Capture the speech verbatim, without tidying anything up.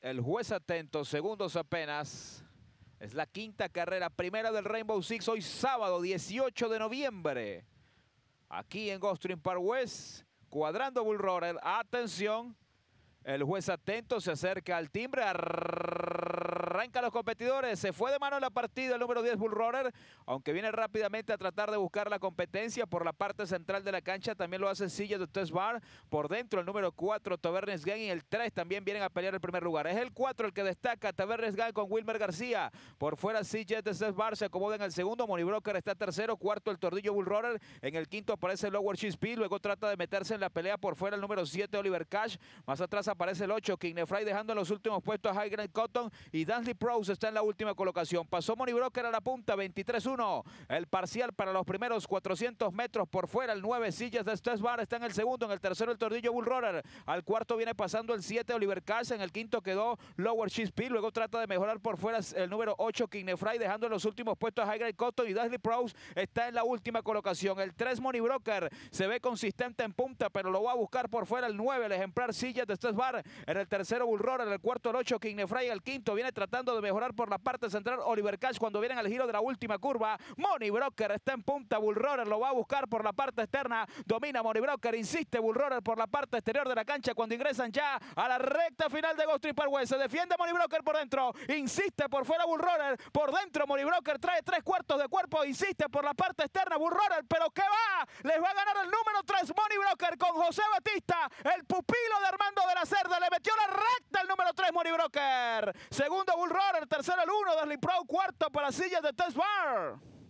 El juez atento, segundos apenas. Es la quinta carrera, primera del Rainbow Six, hoy sábado dieciocho de noviembre. Aquí en Gulfstream Park West, cuadrando Bull Roarer. Atención, el juez atento, se acerca al timbre, arranca a los competidores. Se fue de mano la partida el número diez Bull Roarer, aunque viene rápidamente a tratar de buscar la competencia por la parte central de la cancha. También lo hace Sillas de Test Bar. Por dentro el número cuatro Tabernes Gang y el tres también vienen a pelear el primer lugar. Es el cuatro el que destaca, Tabernes Gang con Wilmer García. Por fuera Sillas de Test Bar se acomoda en el segundo. Money Broker está tercero, cuarto el Tordillo Bull Roarer. En el quinto aparece el Lower Speed. Luego trata de meterse en la pelea por fuera el número siete Oliver Cash. Más atrás aparece el ocho King Nefray, dejando en los últimos puestos a High Grant Cotton, y Dansley Prowse está en la última colocación. Pasó Money Broker a la punta, veintitrés uno. El parcial para los primeros cuatrocientos metros. Por fuera el nueve Sillas de Test Bar está en el segundo. En el tercero el Tordillo Bull Roarer. Al cuarto viene pasando el siete Oliver Cash. En el quinto quedó Lower Speed. Luego trata de mejorar por fuera el número ocho King Nefray, dejando en los últimos puestos a High Grant Cotton, y Dansley Prowse está en la última colocación. El tres Money Broker se ve consistente en punta, pero lo va a buscar por fuera el nueve, el ejemplar Sillas de Test Bar. En el tercero Bull Roarer, en el cuarto el ocho King Nefray, el quinto viene tratando de mejorar por la parte central Oliver Cash cuando vienen al giro de la última curva. Money Broker está en punta, Bull Roarer lo va a buscar por la parte externa, domina Money Broker, insiste Bull Roarer por la parte exterior de la cancha cuando ingresan ya a la recta final de Gulfstream Park West. Se defiende Money Broker por dentro, insiste por fuera Bull Roarer, por dentro Money Broker trae tres cuartos de cuerpo, insiste por la parte externa Bull Roarer, pero ¿qué va? Les va a ganar el número tres Money Broker con José Batista, el pupilo de Armando de la Cerda, le metió la recta el número tres Money Broker. Segundo Bull Roarer, tercero el uno Dansley Prowse, cuarto para Sillas de Test Bar.